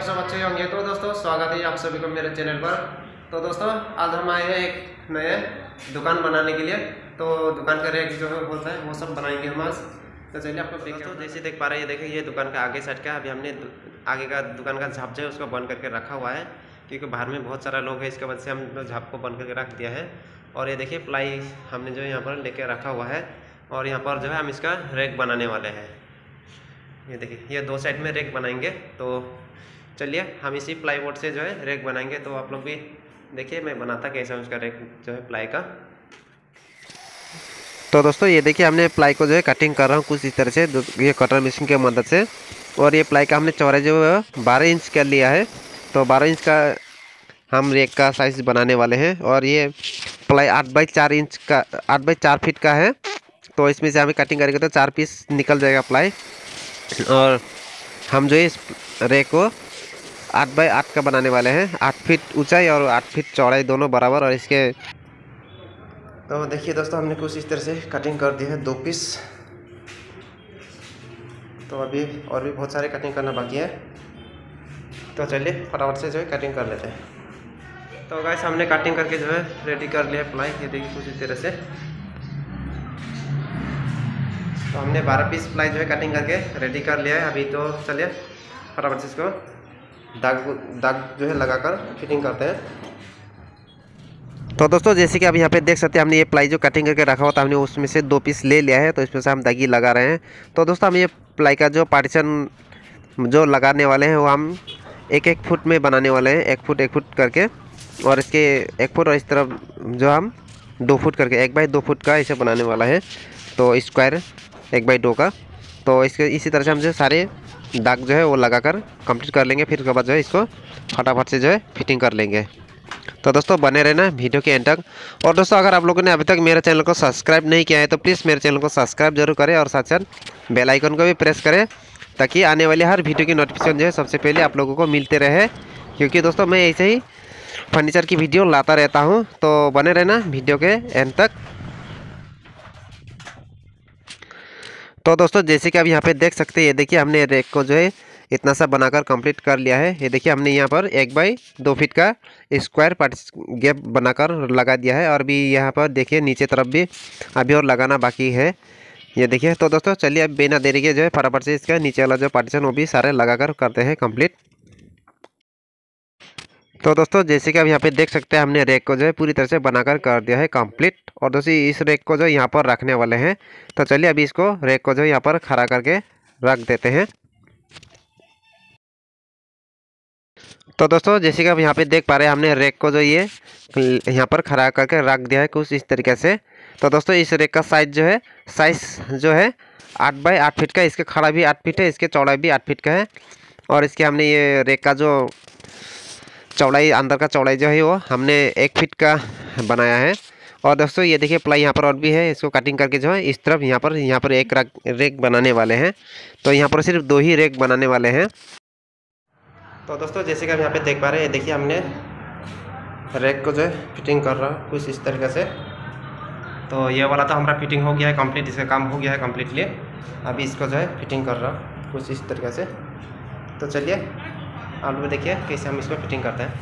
सब अच्छे होंगे। तो दोस्तों स्वागत है आप सभी को मेरे चैनल पर। तो दोस्तों आज हम आए हैं एक नए दुकान बनाने के लिए। तो दुकान का रेक जो होता है वो सब बनाएंगे हम आज। तो चलिए आपको दोस्तों जैसे देख पा रहे हैं, ये देखिए ये दुकान का आगे साइड का अभी हमने आगे का दुकान का झाप जो है उसको बंद करके रखा हुआ है, क्योंकि बाहर में बहुत सारा लोग है, इसके वजह से हम झाप को बंद करके रख दिया है। और ये देखिए प्लाई हमने जो यहाँ पर लेके रखा हुआ है, और यहाँ पर जो है हम इसका रैक बनाने वाले हैं। ये देखिए ये दो साइड में रैक बनाएंगे। तो चलिए हम इसी प्लाईवुड से जो है रैक बनाएंगे। तो आप लोग भी देखिए मैं बनाता कैसा हूँ उसका रैक जो है प्लाई का। तो दोस्तों ये देखिए हमने प्लाई को जो है कटिंग कर रहा हूँ कुछ इस तरह से, ये कटर मशीन की मदद से। और ये प्लाई का हमने चौड़ाई जो है 12 इंच कर लिया है। तो 12 इंच का हम रैक का साइज बनाने वाले हैं। और ये प्लाई 8x4 इंच का 8x4 फीट का है। तो इसमें से हमें कटिंग करेंगे तो 4 पीस निकल जाएगा प्लाई। और हम जो है इस रैक को 8x8 का बनाने वाले हैं। 8 फीट ऊंचाई और 8 फीट चौड़ाई दोनों बराबर। और इसके तो देखिए दोस्तों हमने कुछ इस तरह से कटिंग कर दी है 2 पीस। तो अभी और भी बहुत सारे कटिंग करना बाकी है। तो चलिए फटाफट से जो है कटिंग कर लेते हैं। तो गाइस हमने कटिंग करके जो है रेडी कर लिया प्लाई। ये देखिए कुछ इस तरह से। तो हमने 12 पीस प्लाई जो है कटिंग करके रेडी कर लिया है। अभी तो चलिए फटाफट से इसको दाग जो है लगाकर फिटिंग करते हैं। तो दोस्तों जैसे कि आप यहाँ पे देख सकते हैं, हमने ये प्लाई जो कटिंग करके रखा हुआ था हमने उसमें से 2 पीस ले लिया है। तो इसमें से हम दागी लगा रहे हैं। तो दोस्तों हम ये प्लाई का जो पार्टीशन जो लगाने वाले हैं वो हम 1-1 फुट में बनाने वाले हैं, 1 फुट करके। और इसके 1 फुट और इस तरफ जो हम 2 फुट करके 1x2 फुट का इसे बनाने वाला है। तो स्क्वायर 1x2 का। तो इसके इसी तरह से हम जो सारे दाग जो है वो लगाकर कंप्लीट कर लेंगे। फिर उसके बाद जो है इसको फटाफट से जो है फिटिंग कर लेंगे। तो दोस्तों बने रहना वीडियो के एंड तक। और दोस्तों अगर आप लोगों ने अभी तक मेरे चैनल को सब्सक्राइब नहीं किया है तो प्लीज़ मेरे चैनल को सब्सक्राइब जरूर करें, और साथ साथ बेल आइकन को भी प्रेस करें, ताकि आने वाली हर वीडियो की नोटिफिकेशन जो है सबसे पहले आप लोगों को मिलते रहे। क्योंकि दोस्तों मैं ऐसे ही फर्नीचर की वीडियो लाता रहता हूँ। तो बने रहना वीडियो के एंड तक। तो दोस्तों जैसे कि आप यहाँ पे देख सकते हैं, ये देखिए हमने रैक को जो है इतना सा बनाकर कंप्लीट कर लिया है। ये देखिए हमने यहाँ पर 1x2 फीट का स्क्वायर गैप बनाकर लगा दिया है। और भी यहाँ पर देखिए नीचे तरफ भी अभी और लगाना बाकी है। ये देखिए। तो दोस्तों चलिए अब बिना देरी के जो है फटाफट से इसका नीचे वाला जो पार्टीशन वो भी सारे लगाकर करते हैं कंप्लीट। तो दोस्तों जैसे कि आप यहाँ पे देख सकते हैं, हमने रैक को जो है पूरी तरह से बनाकर कर दिया है कंप्लीट। और दोस्तों इस रैक को जो यहाँ पर रखने वाले हैं। तो चलिए अभी इसको रैक को जो यहाँ पर खड़ा करके रख देते हैं। तो दोस्तों जैसे कि आप यहाँ पे देख पा रहे हैं, हमने रैक को जो ये यहाँ पर खड़ा करके रख दिया है कुछ इस तरीके से। तो दोस्तों इस रैक का साइज जो है 8x8 फीट का। इसके खड़ा भी 8 फीट है, इसके चौड़ाई भी 8 फीट का है। और इसके हमने ये रैक का जो चौड़ाई अंदर का चौड़ाई जो है वो हमने 1 फीट का बनाया है। और दोस्तों ये देखिए प्लाई यहाँ पर और भी है, इसको कटिंग करके जो है इस तरफ यहाँ पर एक रैक बनाने वाले हैं। तो यहाँ पर सिर्फ 2 ही रैक बनाने वाले हैं। तो दोस्तों जैसे कि आप यहाँ पे देख पा रहे हैं, देखिए हमने रैक को जो है फिटिंग कर रहा हूँ कुछ इस तरीके से। तो ये वाला तो हमारा फिटिंग हो गया है कंप्लीट, इसका काम हो गया है कम्प्लीटली। अभी इसको जो है फिटिंग कर रहा हूँ कुछ इस तरीके से। तो चलिए आप लोग देखिए कैसे हम इसको फिटिंग करते हैं।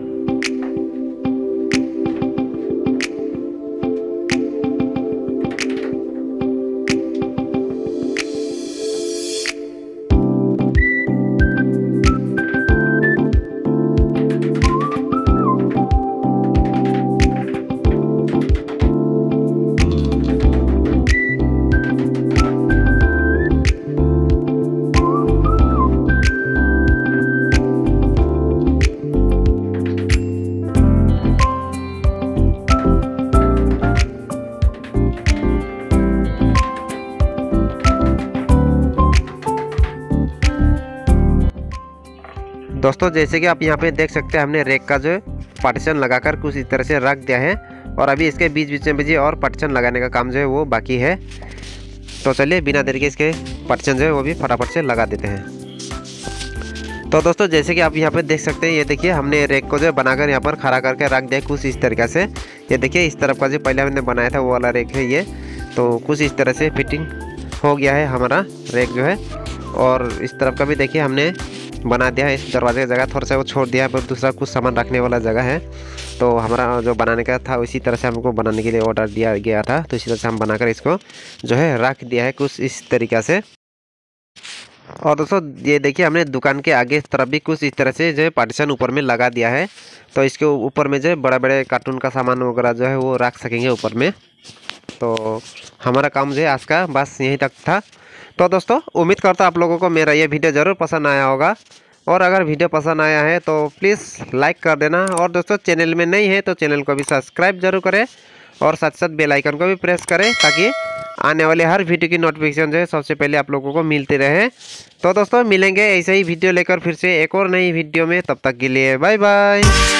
दोस्तों जैसे कि आप यहाँ पे देख सकते हैं, हमने रैक का जो पार्टीशन लगाकर कुछ इस तरह से रख दिया है। और अभी इसके बीच में भी और पार्टीशन लगाने का काम जो है वो बाकी है। तो चलिए बिना देरी के इसके पार्टीशन जो है वो भी फटाफट से लगा देते हैं। तो दोस्तों जैसे कि आप यहाँ पे देख सकते हैं, ये देखिए हमने रैक को जो बनाकर यहाँ पर खड़ा करके रख दिया कुछ इस तरीके से। ये देखिए इस तरफ का जो पहले हमने बनाया था वो वाला रैक है ये। तो कुछ इस तरह से फिटिंग हो गया है हमारा रैक जो है। और इस तरफ का भी देखिए हमने बना दिया है। इस दरवाजे की जगह थोड़ा सा वो छोड़ दिया है, पर दूसरा कुछ सामान रखने वाला जगह है। तो हमारा जो बनाने का था उसी तरह से हमको बनाने के लिए ऑर्डर दिया गया था, तो इसी तरह से हम बनाकर इसको जो है रख दिया है कुछ इस तरीक़ा से। और दोस्तों ये देखिए हमने दुकान के आगे तरफ भी कुछ इस तरह से जो है पार्टीशन ऊपर में लगा दिया है, तो इसके ऊपर में जो है बड़े बड़े कार्टून का सामान वगैरह जो है वो रख सकेंगे ऊपर में। तो हमारा काम जो है आज का बस यहीं तक था। तो दोस्तों उम्मीद करता हूँ आप लोगों को मेरा ये वीडियो ज़रूर पसंद आया होगा, और अगर वीडियो पसंद आया है तो प्लीज़ लाइक कर देना, और दोस्तों चैनल में नहीं है तो चैनल को भी सब्सक्राइब जरूर करें, और साथ साथ बेल आइकन को भी प्रेस करें, ताकि आने वाले हर वीडियो की नोटिफिकेशन जो है सबसे पहले आप लोगों को मिलते रहे। तो दोस्तों मिलेंगे ऐसे ही वीडियो लेकर फिर से एक और नई वीडियो में, तब तक के लिए बाय बाय।